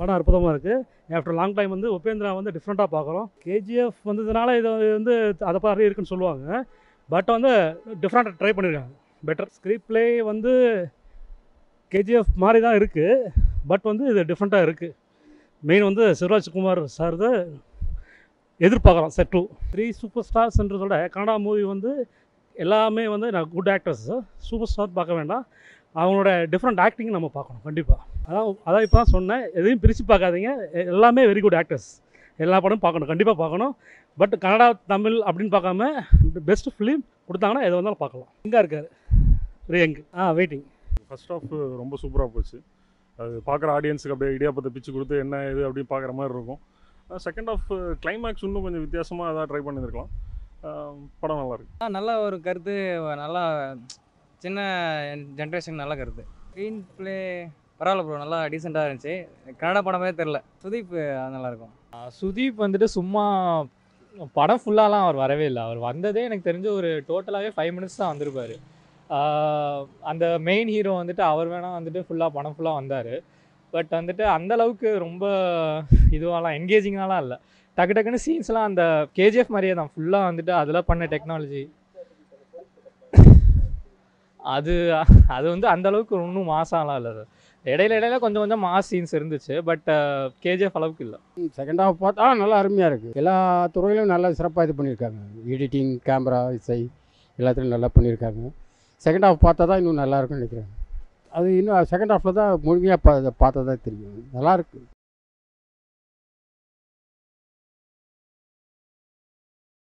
படம் அற்புதமாக இருக்குது. ஆஃப்டர் லாங் டைம் வந்து உபேந்திரா வந்து டிஃப்ரெண்ட்டாக பார்க்குறோம். கேஜிஎஃப் வந்ததுனால இது வந்து அதை மாதிரி இருக்குன்னு சொல்லுவாங்க. பட் வந்து டிஃப்ரெண்ட்டாக ட்ரை பண்ணியிருக்காங்க. பெட்டர் ஸ்க்ரீன் ப்ளே வந்து கேஜிஎஃப் மாதிரி தான் இருக்குது. பட் வந்து இது டிஃப்ரெண்ட்டாக இருக்குது. மெயின் வந்து சிவராஜ்குமார் சார் தான் எதிர்பார்க்குறோம். செட் 2 3 சூப்பர் ஸ்டார்ஸ்ன்றதோட கன்னடா மூவி வந்து எல்லாமே வந்து நான் குட் ஆக்டர்ஸ். சூப்பர் ஸ்டார் பார்க்க வேண்டாம், அவங்களோட டிஃப்ரெண்ட் ஆக்டிங் நம்ம பார்க்கணும் கண்டிப்பாக. அதான் இப்போ தான் சொன்னேன், எதையும் பிரித்து பார்க்காதீங்க, எல்லாமே வெரி குட் ஆக்டர்ஸ். எல்லா படமும் பார்க்கணும், கண்டிப்பாக பார்க்கணும். பட் கன்னடா தமிழ் அப்படின்னு பார்க்காம பெஸ்ட் ஃபிலிம் கொடுத்தாங்கன்னா எது வந்தாலும் பார்க்கலாம். எங்கே இருக்கார் ரியங்? வெயிட்டிங். ஃபர்ஸ்ட் ஆஃப் ரொம்ப சூப்பராக போச்சு. அது பார்க்குற ஆடியன்ஸுக்கு அப்படியே இடியாப்பத்தை பிச்சு கொடுத்து என்ன இது அப்படின்னு பார்க்குற மாதிரி இருக்கும். செகண்ட் ஆஃப் கிளைமேக்ஸ் இன்னும் கொஞ்சம் வித்தியாசமாக எதாவது ட்ரை பண்ணியிருக்கலாம். படம் நல்லாயிருக்கு. நல்ல ஒரு கருத்து, நல்லா சின்ன ஜென்ரேஷன் நல்ல கருத்து. ஸ்க்ரீன் ப்ளே பரவாயில்ல ப்ரோ, நல்லா டீசெண்டாக இருந்துச்சு. கன்னடா படமே தெரில. சுதீப் நல்லாயிருக்கும். சுதீப் வந்துட்டு சும்மா படம் ஃபுல்லாலாம் அவர் வரவே இல்லை. அவர் வந்ததே எனக்கு தெரிஞ்ச ஒரு டோட்டலாகவே 5 மினிட்ஸ் தான் வந்திருப்பார். அந்த மெயின் ஹீரோ வந்துட்டு அவர் வேணால் வந்துட்டு ஃபுல்லாக படம் ஃபுல்லாக வந்தார். பட் வந்துட்டு அந்தளவுக்கு ரொம்ப இதுவாலாம் என்கேஜிங்காலாம் இல்லை. டக்கு டக்குன்னு சீன்ஸ்லாம் அந்த கேஜிஎஃப் மாதிரியே தான் ஃபுல்லாக வந்துட்டு அதில் பண்ண டெக்னாலஜி அது அது வந்து அந்தளவுக்கு இன்னும் மாசாலாம் இல்லை. இடையில கொஞ்சம் கொஞ்சம் மாஸ் சீன்ஸ் இருந்துச்சு. பட் கேஜிஎஃப் அளவுக்கு இல்லை. செகண்ட் ஹாஃப் பார்த்தா நல்லா அருமையாக இருக்குது. எல்லா துறையிலும் நல்லா சிறப்பாக இது பண்ணியிருக்காங்க. எடிட்டிங், கேமரா, இசை எல்லாத்துலையும் நல்லா பண்ணியிருக்காங்க. செகண்ட் ஹாஃப் பார்த்தா தான் இன்னும் நல்லாயிருக்குன்னு நினைக்கிறேன். அது இன்னும் செகண்ட் ஹாஃபில் தான் முழுமையாக பார்த்தா தான் தெரியும். நல்லாயிருக்கு.